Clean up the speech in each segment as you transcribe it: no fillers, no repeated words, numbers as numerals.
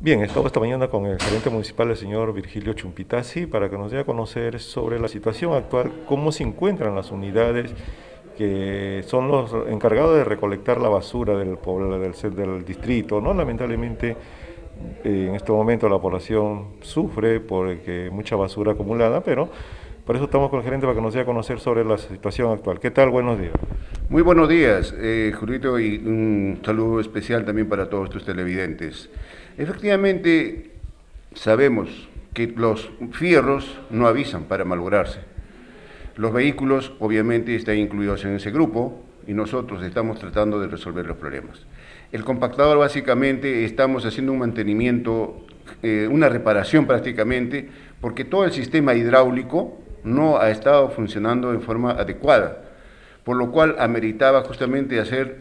Bien, estamos esta mañana con el gerente municipal, el señor Virgilio Chumpitazzi, para que nos dé a conocer sobre la situación actual, cómo se encuentran las unidades que son los encargados de recolectar la basura del distrito, ¿no? Lamentablemente, en este momento la población sufre porque mucha basura acumulada, pero por eso estamos con el gerente para que nos dé a conocer sobre la situación actual. ¿Qué tal? Buenos días. Muy buenos días, Julito, y un saludo especial también para todos tus televidentes. Efectivamente, sabemos que los fierros no avisan para malograrse. Los vehículos obviamente están incluidos en ese grupo y nosotros estamos tratando de resolver los problemas. El compactador básicamente estamos haciendo un mantenimiento, una reparación prácticamente, porque todo el sistema hidráulico no ha estado funcionando en forma adecuada, por lo cual ameritaba justamente hacer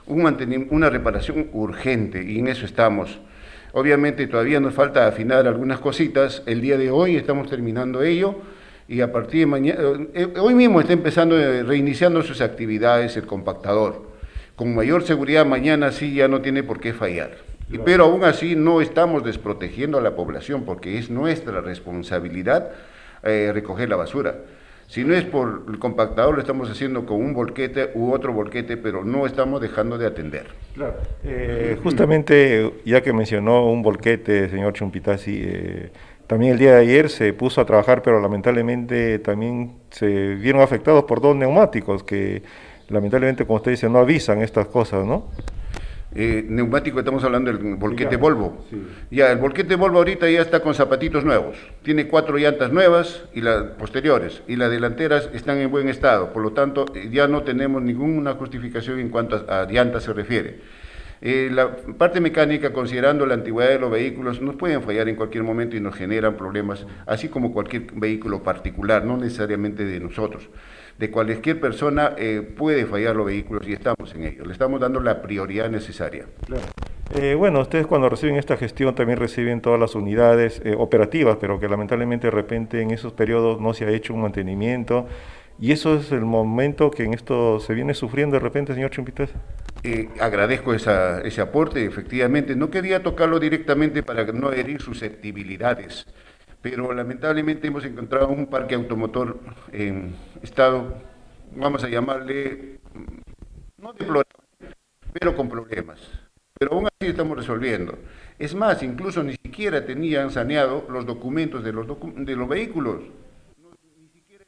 una reparación urgente y en eso estamos. Obviamente todavía nos falta afinar algunas cositas, el día de hoy estamos terminando ello y a partir de mañana, hoy mismo está empezando, reiniciando sus actividades el compactador. Con mayor seguridad mañana sí ya no tiene por qué fallar. Claro. Pero aún así no estamos desprotegiendo a la población porque es nuestra responsabilidad recoger la basura. Si no es por el compactador, lo estamos haciendo con un volquete u otro volquete, pero no estamos dejando de atender. Claro. Justamente, ya que mencionó un volquete, señor Chumpitazzi, también el día de ayer se puso a trabajar, pero lamentablemente también se vieron afectados por dos neumáticos que lamentablemente, como usted dice, no avisan estas cosas, ¿no? Neumático, estamos hablando del volquete Volvo. Sí. Ya, el volquete Volvo ahorita ya está con zapatitos nuevos. Tiene 4 llantas nuevas y las posteriores, y las delanteras están en buen estado. Por lo tanto, ya no tenemos ninguna justificación en cuanto a llantas se refiere. La parte mecánica, considerando la antigüedad de los vehículos, nos pueden fallar en cualquier momento y nos generan problemas, así como cualquier vehículo particular, no necesariamente de nosotros. De cualquier persona puede fallar los vehículos y estamos en ello. Le estamos dando la prioridad necesaria. Claro. Bueno, ustedes cuando reciben esta gestión también reciben todas las unidades operativas, pero que lamentablemente de repente en esos periodos no se ha hecho un mantenimiento. Y eso es el momento que en esto se viene sufriendo de repente, señor Chumpitazzi. Agradezco ese aporte, efectivamente. No quería tocarlo directamente para no herir susceptibilidades, pero lamentablemente hemos encontrado un parque automotor en estado, vamos a llamarle, no deplorable, pero con problemas. Pero aún así estamos resolviendo. Es más, incluso ni siquiera tenían saneado los documentos de los vehículos. Ni siquiera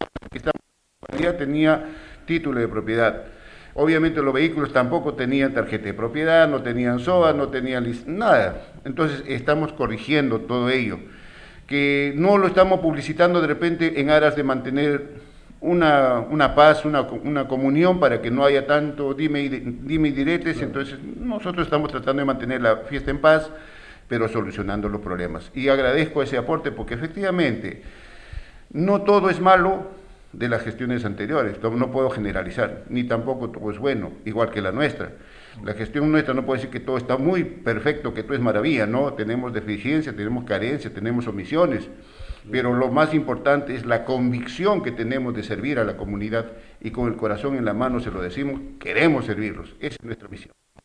ya tenía título de propiedad. Obviamente los vehículos tampoco tenían tarjeta de propiedad, no tenían SOA, no tenían nada. Entonces estamos corrigiendo todo ello. Que no lo estamos publicitando de repente en aras de mantener una paz, una comunión para que no haya tanto dime y diretes. Claro. Entonces nosotros estamos tratando de mantener la fiesta en paz, pero solucionando los problemas. Y agradezco ese aporte porque efectivamente no todo es malo de las gestiones anteriores, no puedo generalizar, ni tampoco todo es bueno, igual que la nuestra. La gestión nuestra no puede decir que todo está muy perfecto, que todo es maravilla, no, tenemos deficiencia, tenemos carencia, tenemos omisiones, pero lo más importante es la convicción que tenemos de servir a la comunidad y con el corazón en la mano se lo decimos, queremos servirlos, esa es nuestra misión.